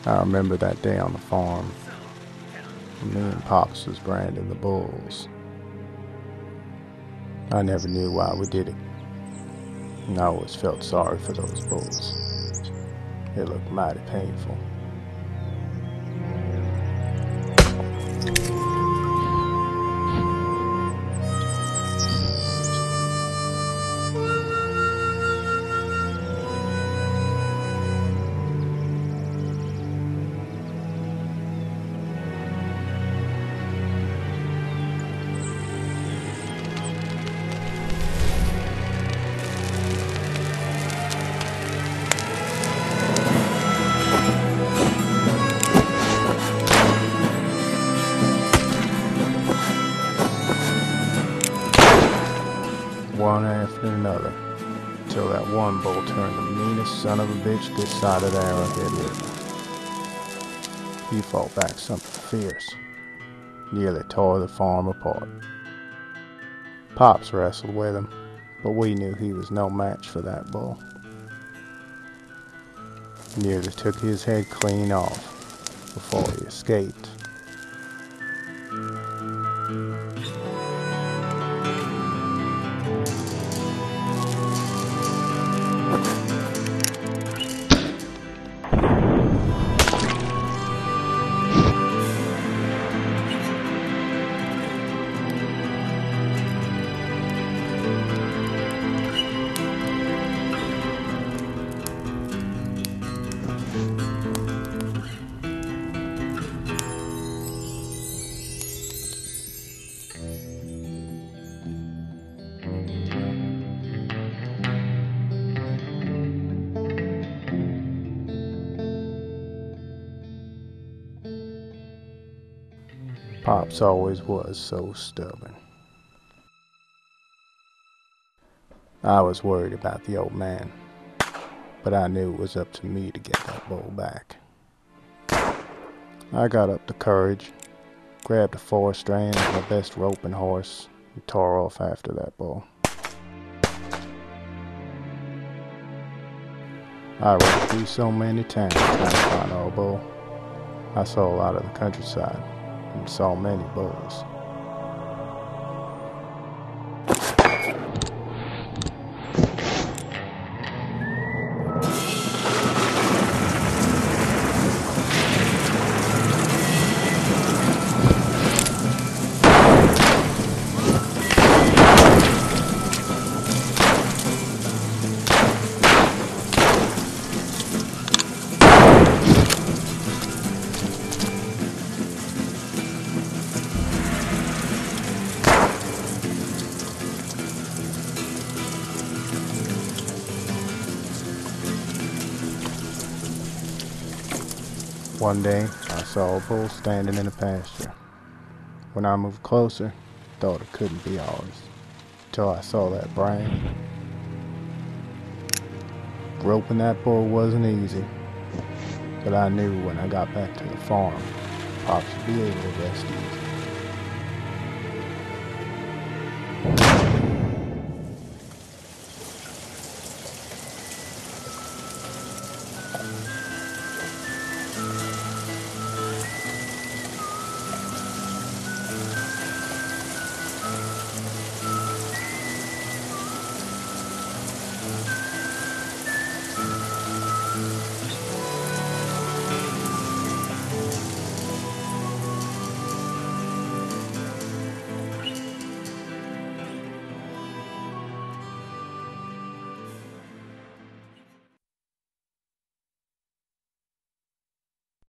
I remember that day on the farm when me and Pops was branding the bulls. I never knew why we did it, and I always felt sorry for those bulls. It looked mighty painful. One after another, till that one bull turned the meanest son of a bitch this side of the Arrowhead River. He fought back something fierce, nearly tore the farm apart. Pops wrestled with him, but we knew he was no match for that bull. Nearly took his head clean off before he escaped. Pops always was so stubborn. I was worried about the old man, but I knew it was up to me to get that bull back. I got up the courage, grabbed a 4-strand of my best roping horse, and tore off after that bull. I rode through so many towns trying to find our bull. I saw a lot of the countryside and saw many bulls. One day, I saw a bull standing in a pasture. When I moved closer, thought it couldn't be ours, till I saw that brand. Roping that bull wasn't easy, but I knew when I got back to the farm, Pops would be able to rest easy.